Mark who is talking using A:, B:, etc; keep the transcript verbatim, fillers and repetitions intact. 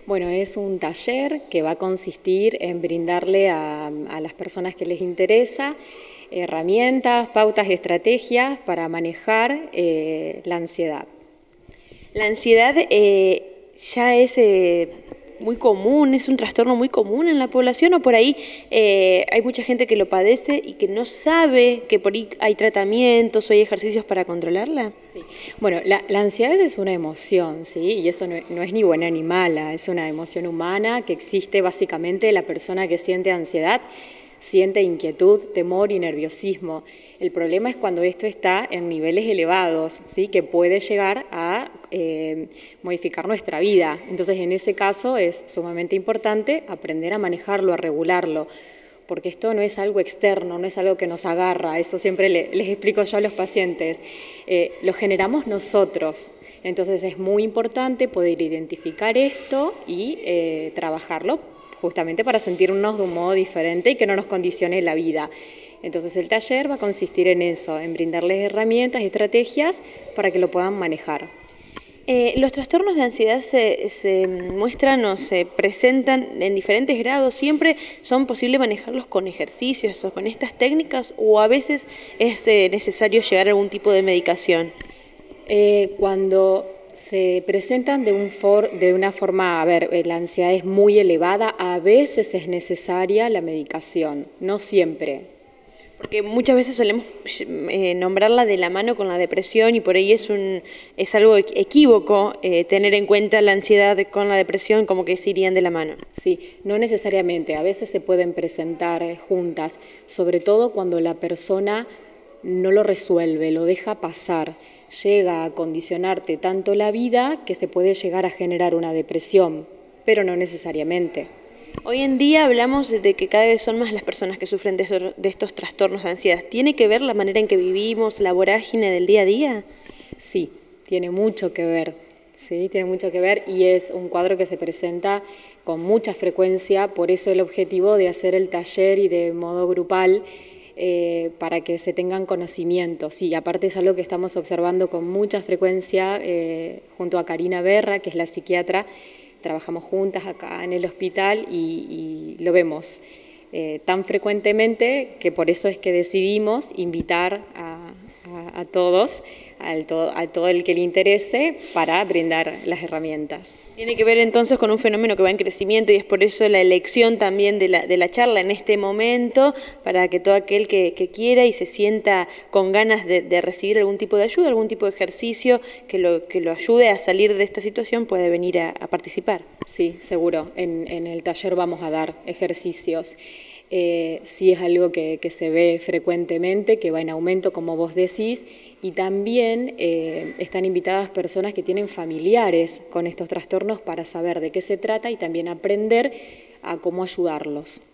A: Bueno, es un taller que va a consistir en brindarle a, a las personas que les interesa herramientas, pautas y estrategias para manejar eh, la ansiedad.
B: La ansiedad eh, ya es eh, muy común, es un trastorno muy común en la población, o por ahí eh, hay mucha gente que lo padece y que no sabe que por ahí hay tratamientos o hay ejercicios para controlarla.
A: Sí. Bueno, la, la ansiedad es una emoción, ¿sí? Y eso no, no es ni buena ni mala, es una emoción humana que existe básicamente. La persona que siente ansiedad siente inquietud, temor y nerviosismo. El problema es cuando esto está en niveles elevados, ¿sí? Que puede llegar a eh, modificar nuestra vida. Entonces, en ese caso es sumamente importante aprender a manejarlo, a regularlo, porque esto no es algo externo, no es algo que nos agarra. Eso siempre le, les explico yo a los pacientes. Eh, lo generamos nosotros. Entonces, es muy importante poder identificar esto y eh, trabajarlo, justamente para sentirnos de un modo diferente y que no nos condicione la vida. Entonces el taller va a consistir en eso, en brindarles herramientas y estrategias para que lo puedan manejar.
B: Eh, los trastornos de ansiedad se, se muestran o se presentan en diferentes grados. ¿Siempre son posible manejarlos con ejercicios o con estas técnicas, o a veces es eh, necesario llegar a algún tipo de medicación?
A: Eh, cuando se presentan de, un for, de una forma, a ver, la ansiedad es muy elevada, a veces es necesaria la medicación, no siempre.
B: Porque muchas veces solemos eh, nombrarla de la mano con la depresión, y por ahí es, un, es algo equívoco eh, tener en cuenta la ansiedad con la depresión como que se irían de la mano.
A: Sí, no necesariamente, a veces se pueden presentar juntas, sobre todo cuando la persona no lo resuelve, lo deja pasar, llega a condicionarte tanto la vida que se puede llegar a generar una depresión, pero no necesariamente.
B: Hoy en día hablamos de que cada vez son más las personas que sufren de estos, de estos trastornos de ansiedad. ¿Tiene que ver la manera en que vivimos, la vorágine del día a día?
A: Sí, tiene mucho que ver, sí, tiene mucho que ver, y es un cuadro que se presenta con mucha frecuencia, por eso el objetivo de hacer el taller y de modo grupal, Eh, para que se tengan conocimientos. Y aparte es algo que estamos observando con mucha frecuencia eh, junto a Karina Berra, que es la psiquiatra. Trabajamos juntas acá en el hospital y, y lo vemos eh, tan frecuentemente que por eso es que decidimos invitar a, a, a todos, al todo, a todo el que le interese, para brindar las herramientas.
B: Tiene que ver entonces con un fenómeno que va en crecimiento, y es por eso la elección también de la, de la charla en este momento, para que todo aquel que, que quiera y se sienta con ganas de, de recibir algún tipo de ayuda, algún tipo de ejercicio que lo, que lo ayude a salir de esta situación, puede venir a, a participar.
A: Sí, seguro. En, en el taller vamos a dar ejercicios. Eh, sí es algo que, que se ve frecuentemente, que va en aumento, como vos decís, y también eh, están invitadas personas que tienen familiares con estos trastornos para saber de qué se trata y también aprender a cómo ayudarlos.